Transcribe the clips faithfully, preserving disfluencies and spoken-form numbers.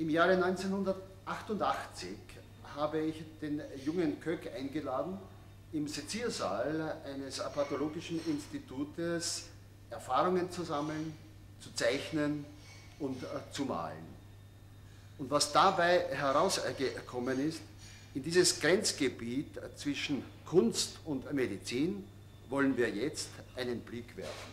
Im Jahre neunzehnhundertachtundachtzig habe ich den jungen Köck eingeladen, im Seziersaal eines pathologischen Institutes Erfahrungen zu sammeln, zu zeichnen und äh, zu malen. Und was dabei herausgekommen ist, in dieses Grenzgebiet zwischen Kunst und Medizin wollen wir jetzt einen Blick werfen.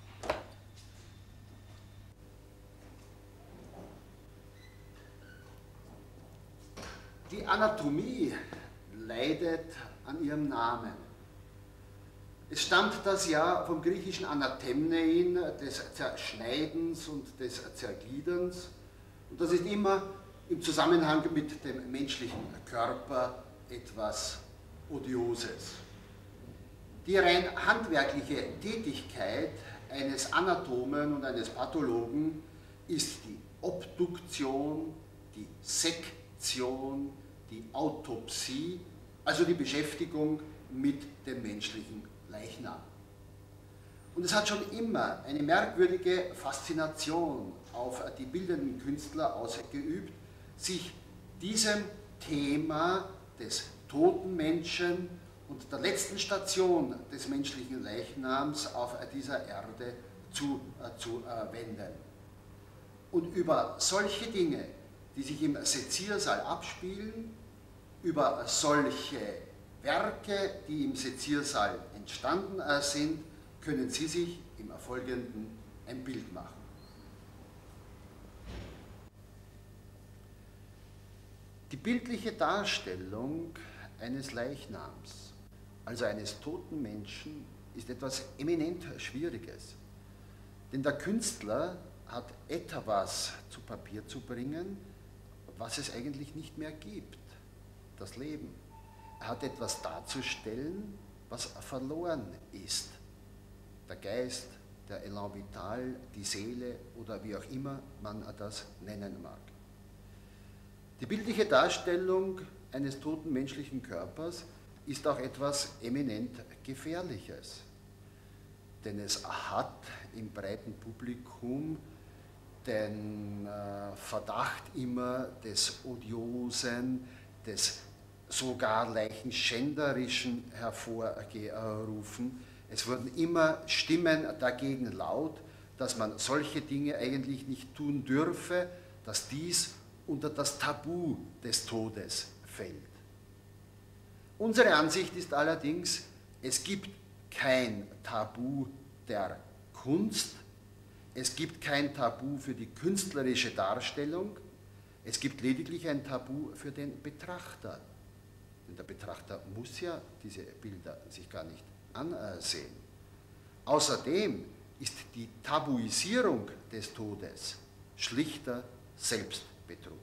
Die Anatomie leidet an ihrem Namen. Es stammt das ja vom griechischen Anatemnein, des Zerschneidens und des Zergliederns. Und das ist immer im Zusammenhang mit dem menschlichen Körper etwas Odioses. Die rein handwerkliche Tätigkeit eines Anatomen und eines Pathologen ist die Obduktion, die Sektion, die Autopsie, also die Beschäftigung mit dem menschlichen Leichnam. Und es hat schon immer eine merkwürdige Faszination auf die bildenden Künstler ausgeübt, sich diesem Thema des toten Menschen und der letzten Station des menschlichen Leichnams auf dieser Erde zu, äh, zu äh, wenden. Und über solche Dinge, die sich im Seziersaal abspielen, über solche Werke, die im Seziersaal entstanden äh, sind, können Sie sich im Folgenden ein Bild machen. Die bildliche Darstellung eines Leichnams, also eines toten Menschen, ist etwas eminent Schwieriges. Denn der Künstler hat etwas zu Papier zu bringen, was es eigentlich nicht mehr gibt, das Leben. Er hat etwas darzustellen, was verloren ist. Der Geist, der Elan vital, die Seele oder wie auch immer man das nennen mag. Die bildliche Darstellung eines toten menschlichen Körpers ist auch etwas eminent Gefährliches. Denn es hat im breiten Publikum den äh, Verdacht immer des Odiosen, des sogar Leichenschänderischen hervorgerufen. Es wurden immer Stimmen dagegen laut, dass man solche Dinge eigentlich nicht tun dürfe, dass dies unter das Tabu des Todes fällt. Unsere Ansicht ist allerdings, es gibt kein Tabu der Kunst, es gibt kein Tabu für die künstlerische Darstellung, es gibt lediglich ein Tabu für den Betrachter. Denn der Betrachter muss ja diese Bilder sich gar nicht ansehen. Außerdem ist die Tabuisierung des Todes schlichter Selbstbetrug.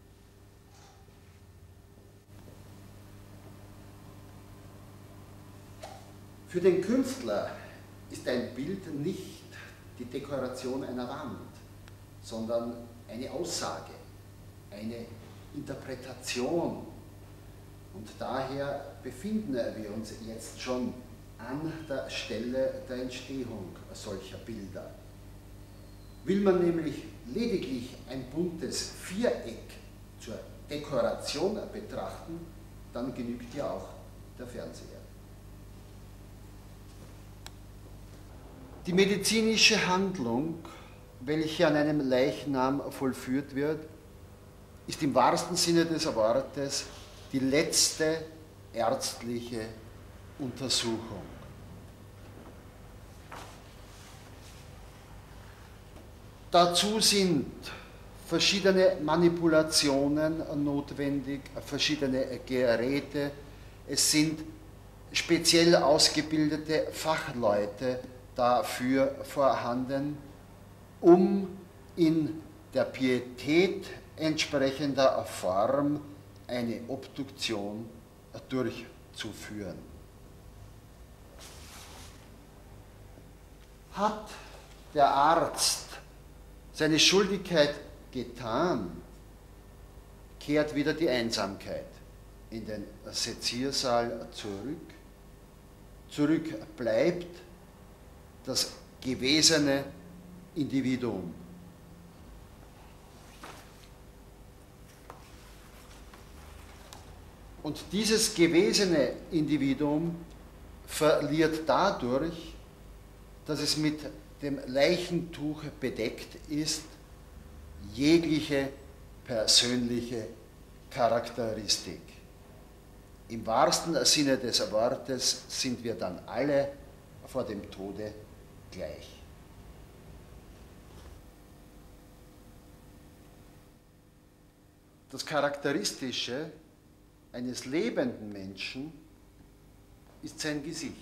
Für den Künstler ist ein Bild nicht die Dekoration einer Wand, sondern eine Aussage, eine Interpretation. Und daher befinden wir uns jetzt schon an der Stelle der Entstehung solcher Bilder. Will man nämlich lediglich ein buntes Viereck zur Dekoration betrachten, dann genügt ja auch der Fernseher. Die medizinische Handlung, welche an einem Leichnam vollführt wird, ist im wahrsten Sinne des Wortes die letzte ärztliche Untersuchung. Dazu sind verschiedene Manipulationen notwendig, verschiedene Geräte. Es sind speziell ausgebildete Fachleute dafür vorhanden, um in der Pietät entsprechender Form eine Obduktion durchzuführen. Hat der Arzt seine Schuldigkeit getan, kehrt wieder die Einsamkeit in den Seziersaal zurück. Zurück bleibt das gewesene Individuum. Und dieses gewesene Individuum verliert dadurch, dass es mit dem Leichentuch bedeckt ist, jegliche persönliche Charakteristik. Im wahrsten Sinne des Wortes sind wir dann alle vor dem Tode gleich. Das Charakteristische eines lebenden Menschen ist sein Gesicht.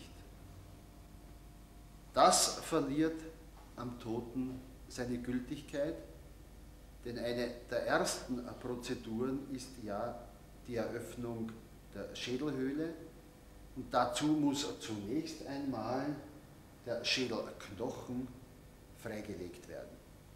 Das verliert am Toten seine Gültigkeit, denn eine der ersten Prozeduren ist ja die Eröffnung der Schädelhöhle und dazu muss zunächst einmal der Schädelknochen freigelegt werden.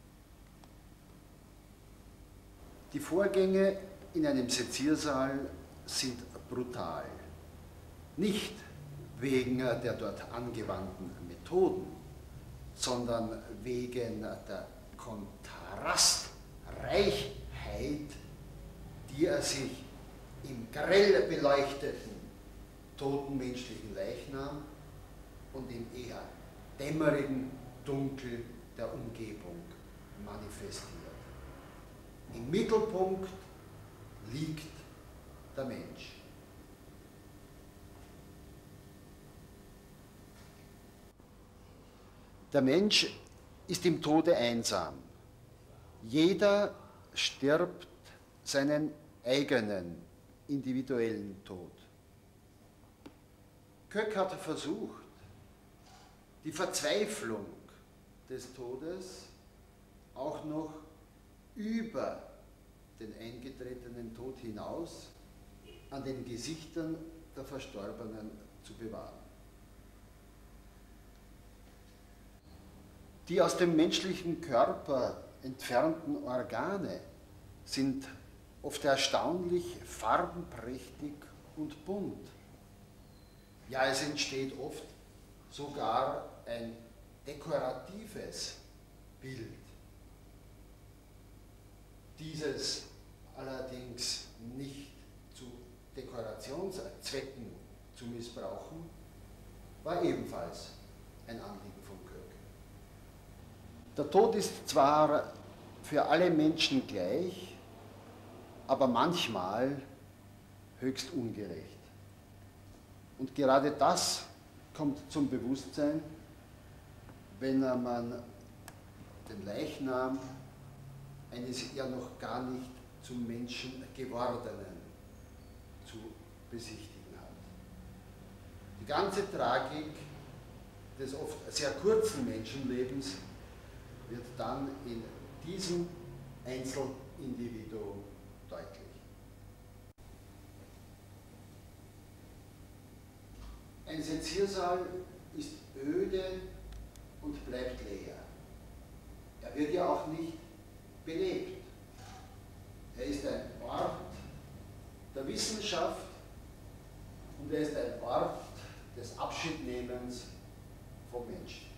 Die Vorgänge in einem Seziersaal sind brutal. Nicht wegen der dort angewandten Methoden, sondern wegen der Kontrastreichheit, die er sich im grell beleuchteten toten menschlichen Leichnam und im eher dämmerigen Dunkel der Umgebung manifestiert. Im Mittelpunkt liegt der Mensch. Der Mensch ist im Tode einsam. Jeder stirbt seinen eigenen individuellen Tod. Koek hat versucht, die Verzweiflung des Todes auch noch über den eingetretenen Tod hinaus an den Gesichtern der Verstorbenen zu bewahren. Die aus dem menschlichen Körper entfernten Organe sind oft erstaunlich farbenprächtig und bunt. Ja, es entsteht oft sogar ein dekoratives Bild. Dieses allerdings nicht zu Dekorationszwecken zu missbrauchen, war ebenfalls ein Anliegen von Koek. Der Tod ist zwar für alle Menschen gleich, aber manchmal höchst ungerecht. Und gerade das kommt zum Bewusstsein, wenn man den Leichnam eines ja noch gar nicht zum Menschen gewordenen zu besichtigen hat. Die ganze Tragik des oft sehr kurzen Menschenlebens wird dann in diesem Einzelindividuum deutlich. Ein Seziersaal ist öde und bleibt leer. Er wird ja auch nicht belebt. Er ist ein Ort der Wissenschaft und er ist ein Ort des Abschiednehmens vom Menschen.